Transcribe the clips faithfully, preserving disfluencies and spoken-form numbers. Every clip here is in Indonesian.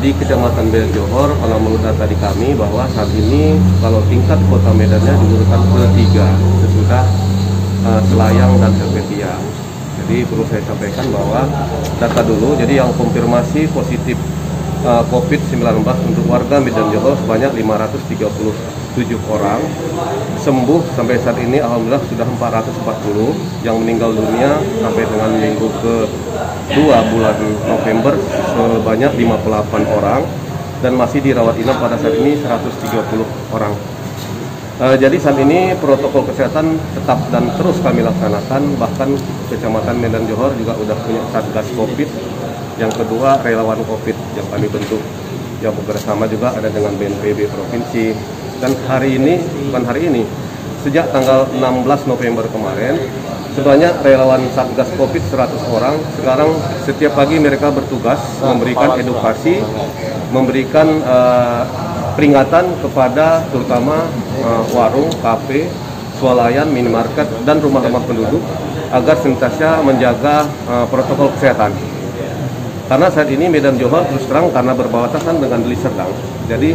di Kecamatan Medan Johor, kalau menurut data di kami bahwa saat ini kalau tingkat kota Medannya di urutan ketiga sesudah uh, Selayang dan Helvetia. Jadi perlu saya sampaikan bahwa data dulu, jadi yang konfirmasi positif uh, COVID sembilan belas untuk warga Medan Johor sebanyak lima ratus tiga puluh tujuh orang, sembuh sampai saat ini alhamdulillah sudah empat ratus empat puluh, yang meninggal dunia sampai dengan minggu kedua bulan November sebanyak lima puluh delapan orang, dan masih dirawat inap pada saat ini seratus tiga puluh orang. Uh, jadi saat ini protokol kesehatan tetap dan terus kami laksanakan, bahkan Kecamatan Medan Johor juga sudah punya Satgas Covid, yang kedua relawan Covid yang kami bentuk, yang bekerjasama juga ada dengan B N P B Provinsi. Dan hari ini, bukan hari ini, sejak tanggal enam belas November kemarin, sebanyak relawan Satgas Covid seratus orang. Sekarang setiap pagi mereka bertugas memberikan edukasi, memberikan uh, peringatan kepada terutama uh, warung, kafe, swalayan, minimarket, dan rumah-rumah penduduk agar senantiasa menjaga uh, protokol kesehatan. Karena saat ini Medan Johor terus terang karena berbatasan dengan Deli Serdang, jadi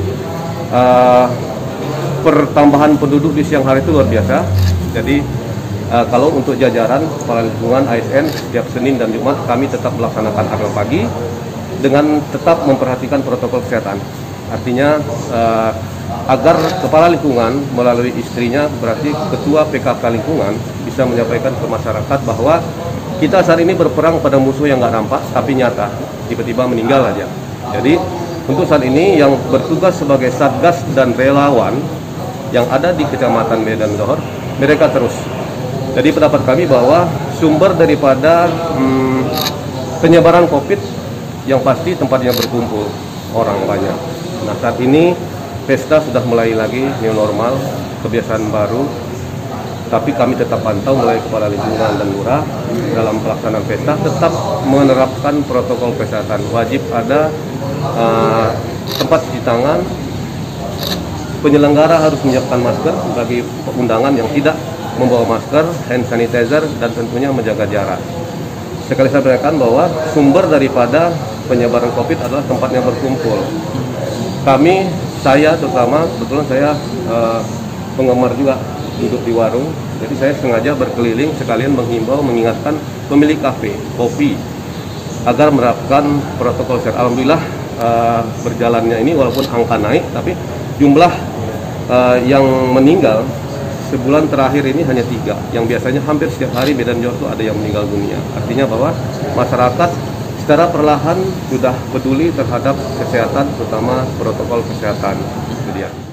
uh, pertambahan penduduk di siang hari itu luar biasa. Jadi uh, kalau untuk jajaran kepala lingkungan A S N setiap Senin dan Jumat kami tetap melaksanakan apel pagi dengan tetap memperhatikan protokol kesehatan. Artinya uh, agar kepala lingkungan melalui istrinya, berarti ketua P K K lingkungan, bisa menyampaikan ke masyarakat bahwa kita saat ini berperang pada musuh yang nggak nampak tapi nyata, tiba-tiba meninggal aja. Jadi untuk saat ini yang bertugas sebagai satgas dan relawan yang ada di Kecamatan Medan Johor, mereka terus. Jadi pendapat kami bahwa sumber daripada hmm, penyebaran COVID yang pasti tempatnya berkumpul orang banyak. Nah saat ini pesta sudah mulai lagi new normal, kebiasaan baru, tapi kami tetap pantau mulai kepala lingkungan dan lurah dalam pelaksanaan pesta tetap menerapkan protokol kesehatan. Wajib ada uh, tempat cuci tangan, penyelenggara harus menyiapkan masker bagi undangan yang tidak membawa masker, hand sanitizer, dan tentunya menjaga jarak. Sekali saya sampaikan bahwa sumber daripada penyebaran COVID adalah tempatnya berkumpul. Kami, saya terutama, kebetulan saya uh, penggemar juga duduk di warung, jadi saya sengaja berkeliling sekalian menghimbau, mengingatkan pemilik kafe, kopi, agar menerapkan protokol kesehatan. Alhamdulillah uh, berjalannya ini walaupun angka naik, tapi jumlah uh, yang meninggal sebulan terakhir ini hanya tiga, yang biasanya hampir setiap hari Medan Johor itu ada yang meninggal dunia. Artinya bahwa masyarakat secara perlahan sudah peduli terhadap kesehatan, terutama protokol kesehatan. Itu dia.